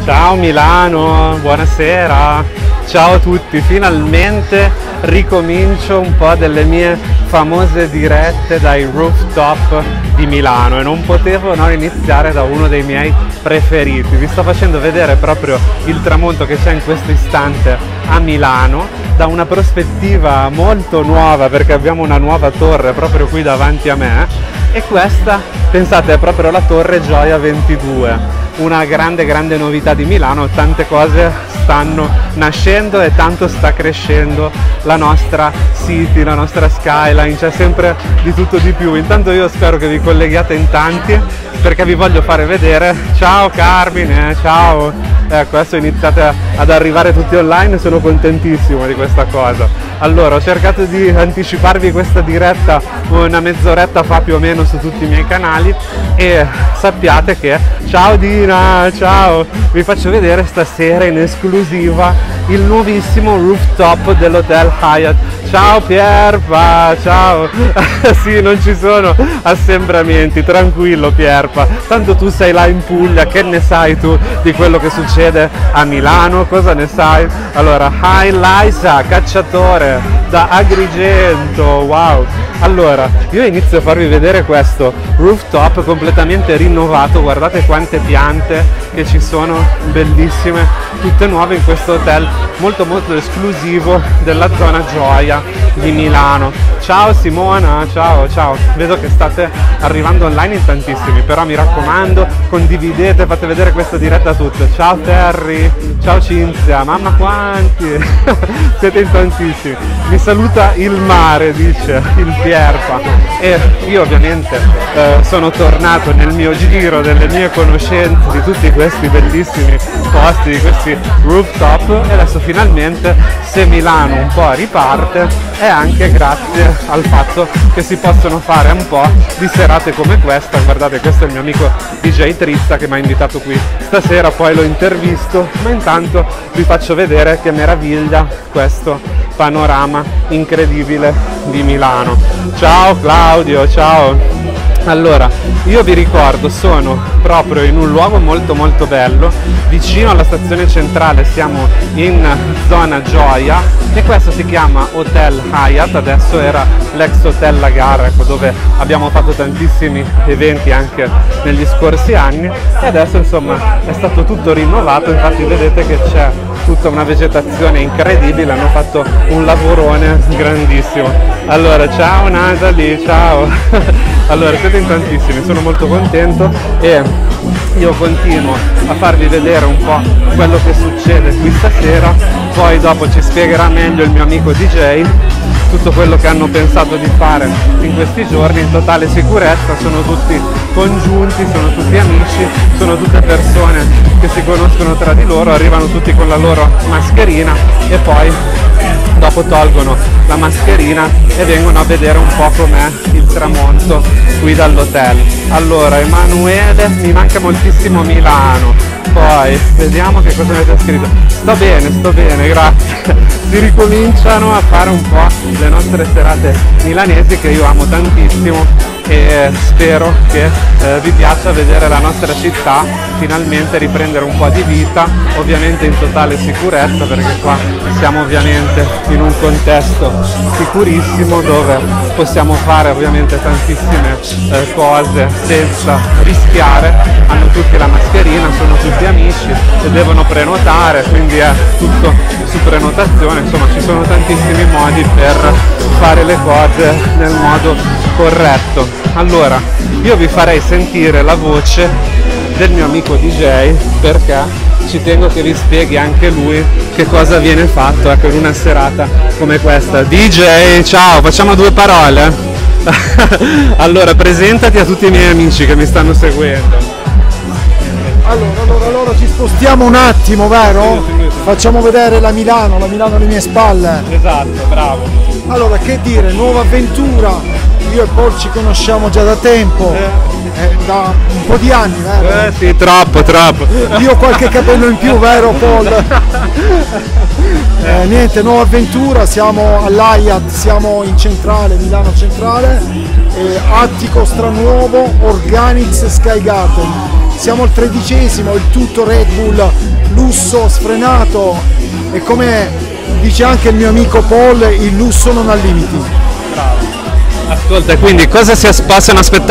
Ciao Milano, buonasera, ciao a tutti, finalmente ricomincio un po' delle mie famose dirette dai rooftop di Milano e non potevo non iniziare da uno dei miei preferiti. Vi sto facendo vedere proprio il tramonto che c'è in questo istante a Milano da una prospettiva molto nuova, perché abbiamo una nuova torre proprio qui davanti a me e questa, pensate, è proprio la Torre Gioia 22. Una grande novità di Milano, tante cose stanno nascendo e tanto sta crescendo la nostra city, la nostra skyline, c'è sempre di tutto di più. Intanto io spero che vi colleghiate in tanti perché vi voglio fare vedere. Ciao Carmine, ciao! Ecco, adesso iniziate ad arrivare tutti online, sono contentissimo di questa cosa. Allora, ho cercato di anticiparvi questa diretta una mezz'oretta fa più o meno su tutti i miei canali e sappiate che, ciao Dina, ciao! Vi faccio vedere stasera in esclusiva il nuovissimo rooftop dell'Hotel Hyatt. Ciao Pierpa, ciao! Sì, non ci sono assembramenti, tranquillo Pierpa, tanto tu sei là in Puglia, che ne sai tu di quello che succede a Milano? Cosa ne sai? Allora, hi Liza, cacciatore da Agrigento, wow! Allora, io inizio a farvi vedere questo rooftop completamente rinnovato, guardate quante piante che ci sono, bellissime, tutte nuove in questo hotel molto esclusivo della zona Gioia di Milano. Ciao Simona, ciao, vedo che state arrivando online in tantissimi, però mi raccomando, condividete, fate vedere questa diretta a tutte. Ciao Terry, ciao Cinzia, mamma quanti, siete in tantissimi. Mi saluta il mare, dice il Pierpa, e io ovviamente sono tornato nel mio giro delle mie conoscenze di tutti questi bellissimi posti, di questi rooftop, e adesso finalmente, se Milano un po' riparte, è anche grazie al fatto che si possono fare un po' di serate come questa. Guardate, questo è il mio amico DJ Trizza che mi ha invitato qui stasera, poi l'ho intervisto, ma intanto vi faccio vedere che meraviglia questo panorama incredibile di Milano. Ciao Claudio, ciao! Allora, io vi ricordo, sono proprio in un luogo molto bello, vicino alla stazione centrale, siamo in zona Gioia e questo si chiama Hotel Hyatt, adesso era l'ex Hotel La Gara, ecco, dove abbiamo fatto tantissimi eventi anche negli scorsi anni e adesso insomma è stato tutto rinnovato, infatti vedete che c'è tutta una vegetazione incredibile, hanno fatto un lavorone grandissimo. Allora, ciao Natalie, ciao! Allora, siete in tantissimi, sono molto contento e io continuo a farvi vedere un po' quello che succede qui stasera, poi dopo ci spiegherà meglio il mio amico DJ tutto quello che hanno pensato di fare in questi giorni in totale sicurezza. Sono tutti congiunti, sono tutti amici, sono tutte persone che si conoscono tra di loro, arrivano tutti con la loro mascherina e poi dopo tolgono la mascherina e vengono a vedere un po' com'è il tramonto qui dall'hotel. Allora, Emanuele, mi manca moltissimo Milano, poi vediamo che cosa avete scritto. Sto bene, grazie. Si ricominciano a fare un po' le nostre serate milanesi che io amo tantissimo e spero che vi piaccia vedere la nostra città finalmente riprendere un po' di vita, ovviamente in totale sicurezza, perché qua siamo ovviamente in un contesto sicurissimo dove possiamo fare ovviamente tantissime cose senza rischiare. Hanno tutti la mascherina, sono tutti amici e devono prenotare, quindi è tutto su prenotazione, insomma ci sono tantissimi modi per fare le cose nel modo corretto. Allora, io vi farei sentire la voce del mio amico DJ perché ci tengo che vi spieghi anche lui che cosa viene fatto, ecco, in una serata come questa. DJ, ciao, facciamo due parole? Allora, presentati a tutti i miei amici che mi stanno seguendo. Allora ci spostiamo un attimo, vero? Sì. Facciamo vedere la Milano alle mie spalle. Esatto, bravo. Allora, che dire, nuova avventura. Io e Paul ci conosciamo già da tempo, da un po' di anni, vero? Sì, troppo. Io ho qualche capello in più, vero Paul? Niente, nuova avventura, siamo all'Hyatt, siamo in centrale, Milano centrale, attico stranuovo, Organics Sky Garden. siamo al 13°, il tutto Red Bull, lusso sfrenato, e come dice anche il mio amico Paul, il lusso non ha limiti. Bravo. Ascolta, quindi cosa si possono aspettare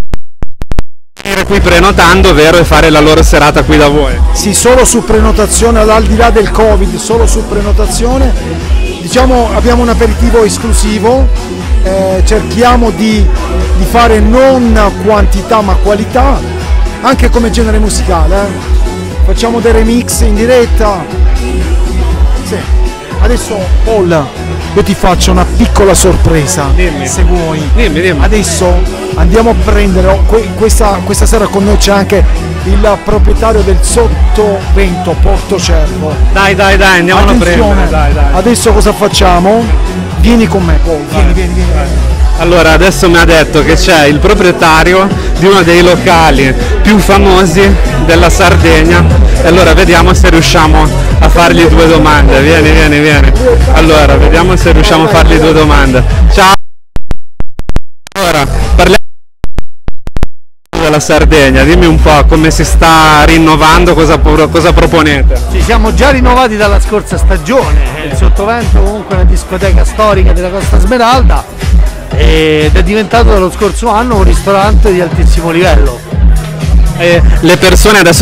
qui prenotando, vero, e fare la loro serata qui da voi? Sì, solo su prenotazione, al di là del Covid, solo su prenotazione. Diciamo, abbiamo un aperitivo esclusivo, cerchiamo di fare non quantità ma qualità, anche come genere musicale. Facciamo dei remix in diretta. Sì. Adesso Paul, io ti faccio una piccola sorpresa. Dimmi. Se vuoi. Dimmi. Adesso andiamo a prendere, questa sera con noi c'è anche il proprietario del Sottovento Porto Cervo. Dai, andiamo a prendere. Dai. Adesso cosa facciamo? Vieni con me, Paul. Vieni. Allora, adesso mi ha detto che c'è il proprietario di uno dei locali più famosi della Sardegna, e allora vediamo se riusciamo a fargli due domande. Vieni. Allora, vediamo se riusciamo a fargli due domande. Ciao! Allora, parliamo della Sardegna, dimmi un po' come si sta rinnovando, cosa proponete? Ci siamo già rinnovati dalla scorsa stagione, il Sottovento comunque è una discoteca storica della Costa Smeralda ed è diventato dallo scorso anno un ristorante di altissimo livello. E le persone adesso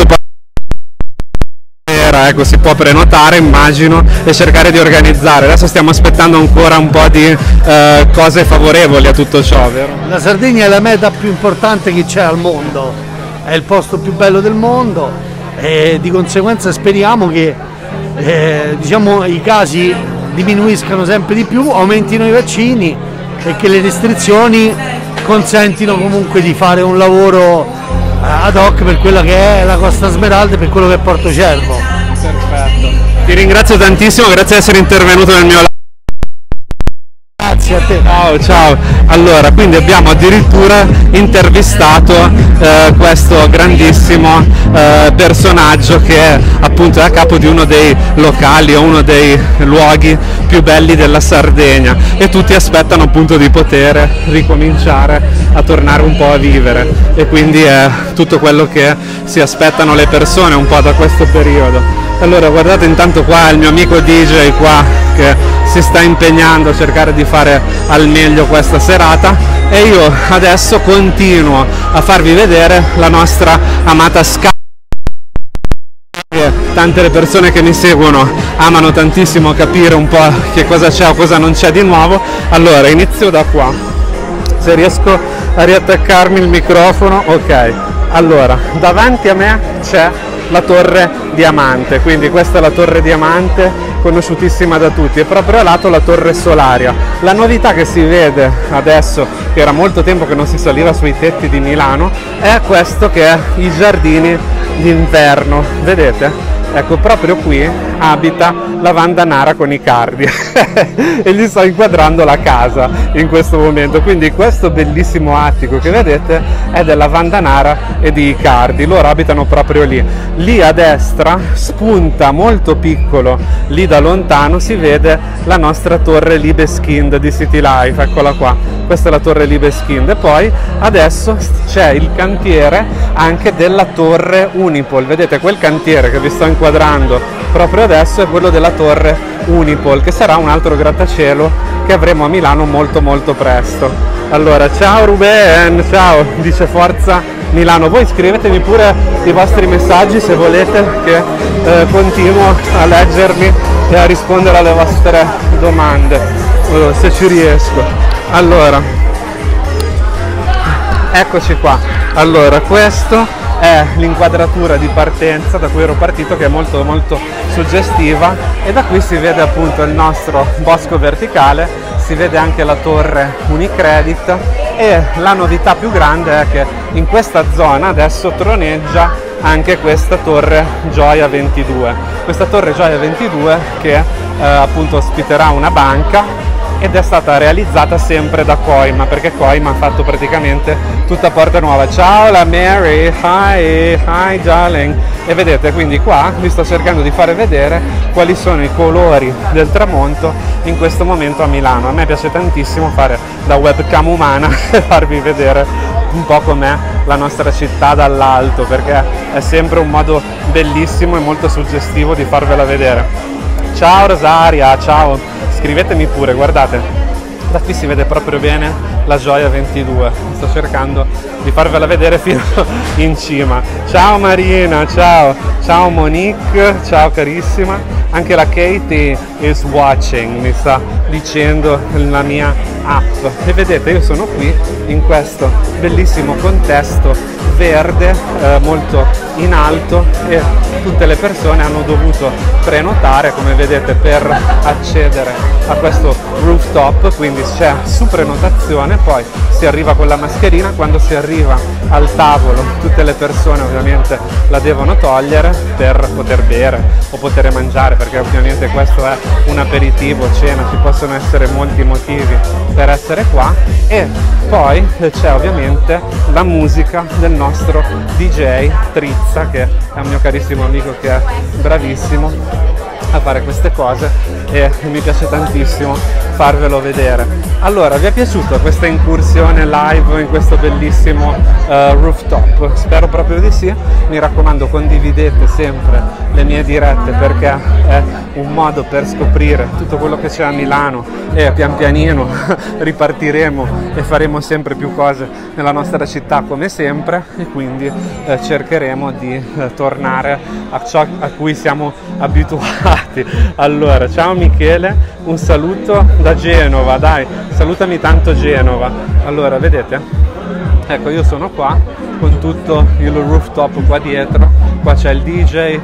ecco, si può prenotare, immagino, e cercare di organizzare. Adesso stiamo aspettando ancora un po' di cose favorevoli a tutto ciò, vero? La Sardegna è la meta più importante che c'è al mondo, è il posto più bello del mondo e di conseguenza speriamo che diciamo, i casi diminuiscano sempre di più, aumentino i vaccini e che le restrizioni consentino comunque di fare un lavoro ad hoc per quella che è la Costa Smeralda e per quello che è Porto Cervo. Perfetto. Ti ringrazio tantissimo, grazie di essere intervenuto nel mio live. Grazie a te. Ciao. Allora, quindi abbiamo addirittura intervistato questo grandissimo personaggio che è appunto a capo di uno dei locali o uno dei luoghi più belli della Sardegna, e tutti aspettano appunto di poter ricominciare a tornare un po' a vivere, e quindi è tutto quello che si aspettano le persone un po' da questo periodo. Allora, guardate, intanto qua il mio amico DJ qua che si sta impegnando a cercare di fare al meglio questa serata, e io adesso continuo a farvi vedere la nostra amata Sky. Tante le persone che mi seguono amano tantissimo capire un po' che cosa c'è o cosa non c'è di nuovo. Allora, inizio da qua, se riesco a riattaccarmi il microfono. Ok, allora, davanti a me c'è la Torre Diamante, quindi questa è la Torre Diamante, conosciutissima da tutti, e proprio a lato la Torre Solaria. La novità che si vede adesso, che era molto tempo che non si saliva sui tetti di Milano, è questo che è i giardini d'inverno, vedete? Ecco, proprio qui abita la Vandanara con i cardi e gli sto inquadrando la casa in questo momento. Quindi questo bellissimo attico che vedete è della Vandanara e di Icardi, loro abitano proprio lì. Lì a destra spunta molto piccolo, lì da lontano si vede la nostra torre Libeskind di City Life, eccola qua, questa è la torre Libeskind. E poi adesso c'è il cantiere anche della torre Unipol, vedete quel cantiere che vi sto inquadrando proprio adesso è quello della torre Unipol, che sarà un altro grattacielo che avremo a Milano molto presto. Allora, ciao Ruben, ciao, dice Forza Milano. Voi scrivetemi pure i vostri messaggi se volete, che continuo a leggermi e a rispondere alle vostre domande, se ci riesco. Allora, eccoci qua. Allora, questo è l'inquadratura di partenza da cui ero partito, che è molto suggestiva, e da qui si vede appunto il nostro bosco verticale, si vede anche la torre Unicredit, e la novità più grande è che in questa zona adesso troneggia anche questa torre Gioia 22, questa torre Gioia 22 che appunto ospiterà una banca, ed è stata realizzata sempre da Coima, perché Coima ha fatto praticamente tutta Porta Nuova. Ciao la Mary, hi darling. E vedete, quindi qua vi sto cercando di fare vedere quali sono i colori del tramonto in questo momento a Milano. A me piace tantissimo fare da webcam umana e farvi vedere un po' com'è la nostra città dall'alto, perché è sempre un modo bellissimo e molto suggestivo di farvela vedere. Ciao Rosaria, ciao, scrivetemi pure, guardate, da qui si vede proprio bene la Gioia 22, sto cercando di farvela vedere fino in cima. Ciao Marina, ciao, ciao Monique, ciao carissima, anche la Katie is watching, mi sta dicendo la mia app. E vedete, io sono qui in questo bellissimo contesto verde molto in alto e tutte le persone hanno dovuto prenotare, come vedete, per accedere a questo rooftop, quindi c'è su prenotazione, poi si arriva con la mascherina, quando si arriva al tavolo tutte le persone ovviamente la devono togliere per poter bere o poter mangiare, perché ovviamente questo è un aperitivo, cena, ci possono essere molti motivi per essere qua. E poi c'è ovviamente la musica del nostro DJ Trizza, che è un mio carissimo amico che è bravissimo a fare queste cose e mi piace tantissimo farvelo vedere. Allora, vi è piaciuta questa incursione live in questo bellissimo rooftop? Spero proprio di sì. Mi raccomando, condividete sempre le mie dirette, perché è un modo per scoprire tutto quello che c'è a Milano e pian pianino ripartiremo e faremo sempre più cose nella nostra città come sempre, e quindi cercheremo di tornare a ciò a cui siamo abituati. Allora, ciao Michele, un saluto da Genova, dai, salutami tanto Genova. Allora, vedete? Ecco, io sono qua con tutto il rooftop qua dietro, qua c'è il DJ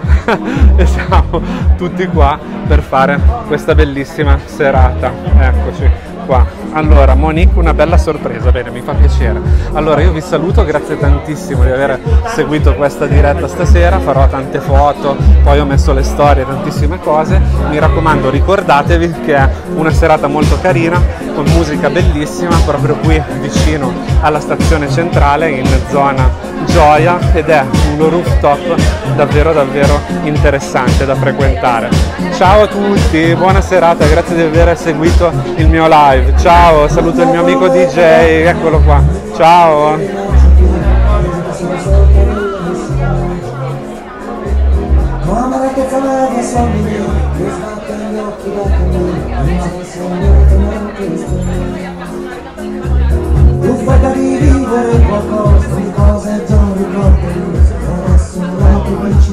e siamo tutti qua per fare questa bellissima serata. Eccoci qua. Allora, Monique, una bella sorpresa, bene, mi fa piacere. Allora, io vi saluto, grazie tantissimo di aver seguito questa diretta stasera, farò tante foto, poi ho messo le storie, tantissime cose. Mi raccomando, ricordatevi che è una serata molto carina, con musica bellissima, proprio qui vicino alla stazione centrale, in zona Gioia, ed è un rooftop davvero davvero interessante da frequentare. Ciao a tutti, buona serata, grazie di aver seguito il mio live. Ciao, saluto il mio amico DJ, eccolo qua. Ciao. Tu fai da rivivere qualcosa di cose non ricordi, adesso non ti